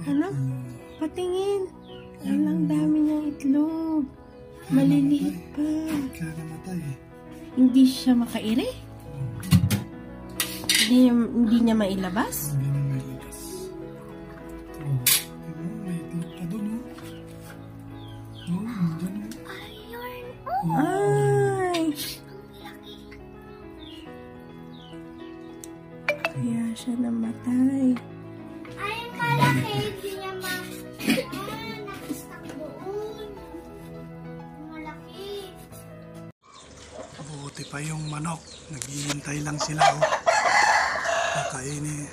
Ano? Patingin. Ang dami niyang itlog. Maliliit pa. Kaya namatay eh. Hindi siya makairi? Hindi niya mailabas? Hindi na may labas. Oh, may itlog pa doon, oh. Oh, nandyan, oh. Ay! Kaya siya namatay. Ay, ang kalaki. Hindi niya nakistak doon. Malaki. Buti pa yung manok. Naghihintay lang sila, oh. Kakainin.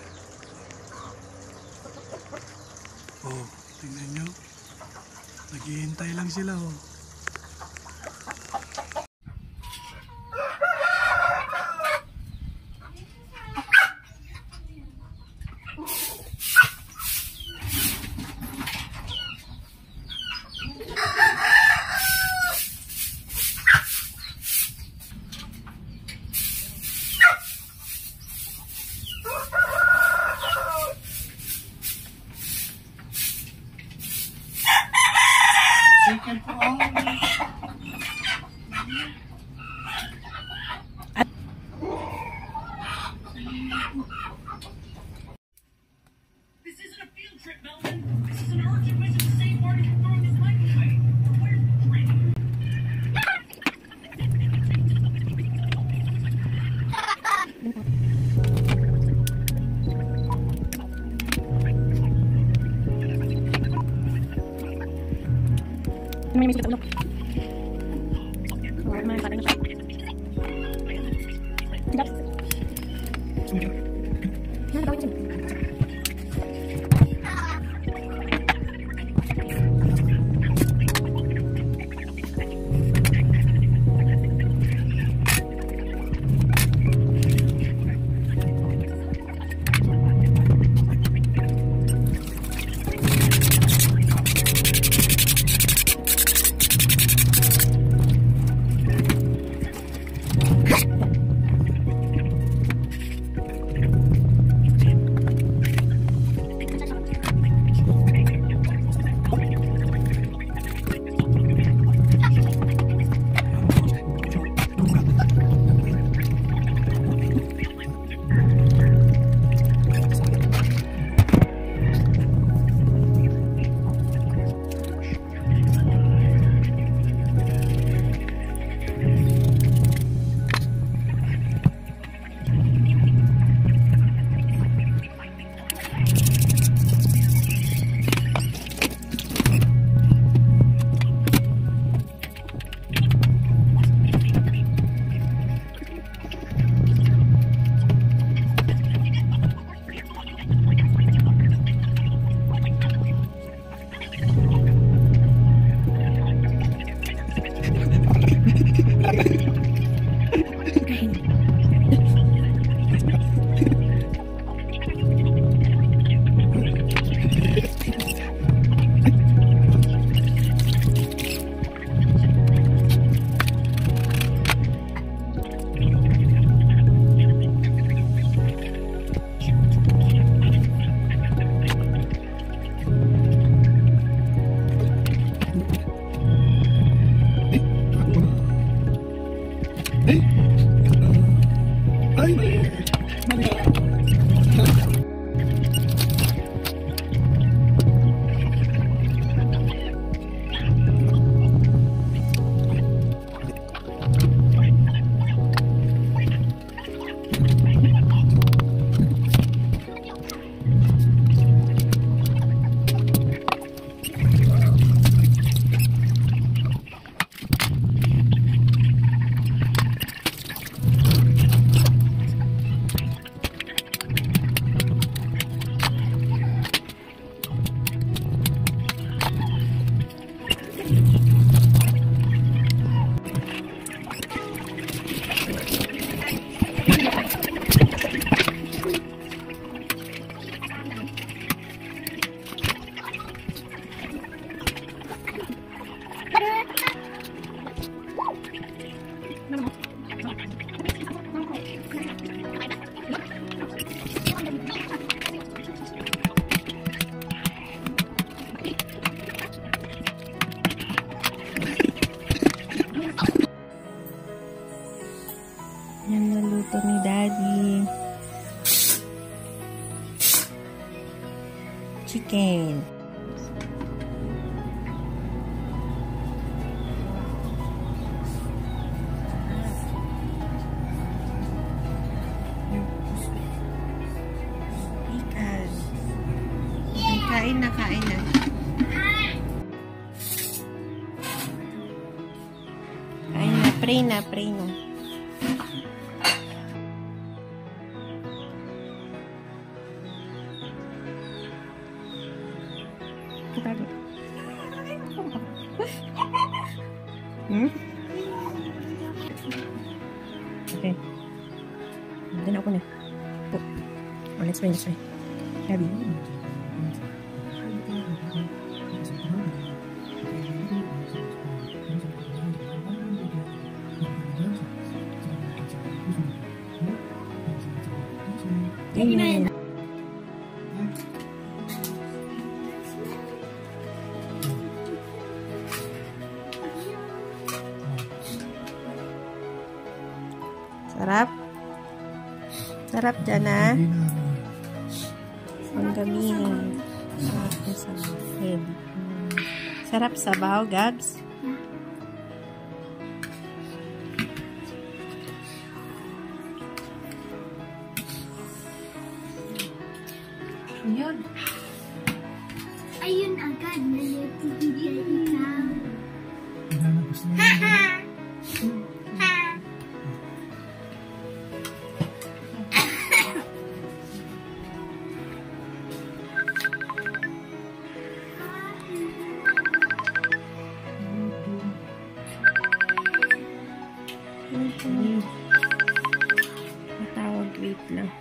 Oh, tingnan nyo. Naghihintay lang sila, oh. Chicken for all. This isn't a field trip, Melvin. This is an urgent mission to save Marty from throwing his life away. Where's Drake? May misik sa ulo. May pating siya. Tidak. Ano gawin siya? chicken. Ikan. Kain na, kain na. Kain na, pray na, pray na. Okay. Then ako na. Oh, let's try, let's try. Gabi. Amen. Sarap. Sarap dyan, ha? Ang gamin. Sarap na sa head. Sarap sabaw, Gabs. Yun. Ayun agad na nagtitibigay ikaw. Hinanapos na Ha yun. ha! Ha! Matawag, wait lang.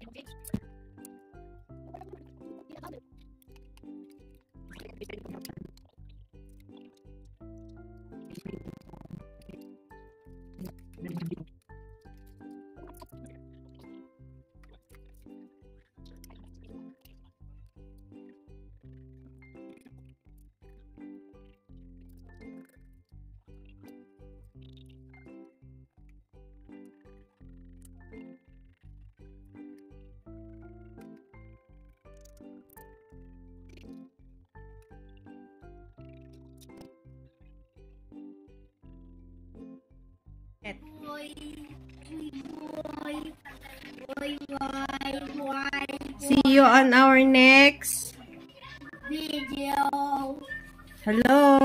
See you on our next Video. Hello?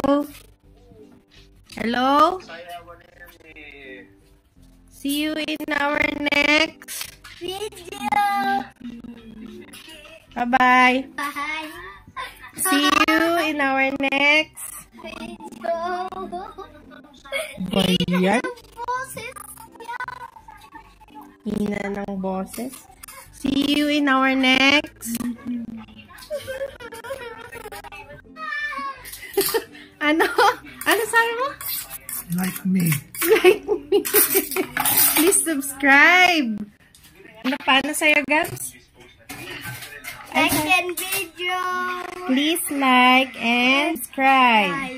Hello? See you in our next Video. Bye-bye. Bye. See you in our next Video. Ba yan? Boses niya. Hina ng boses. See you in our next Ano? Ano sabi mo? Like me. Like me. Please subscribe. Ano paano sa'yo, Gabs? Like and video. Please like and subscribe.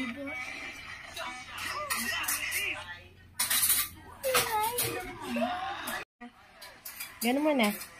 Ganun mo na.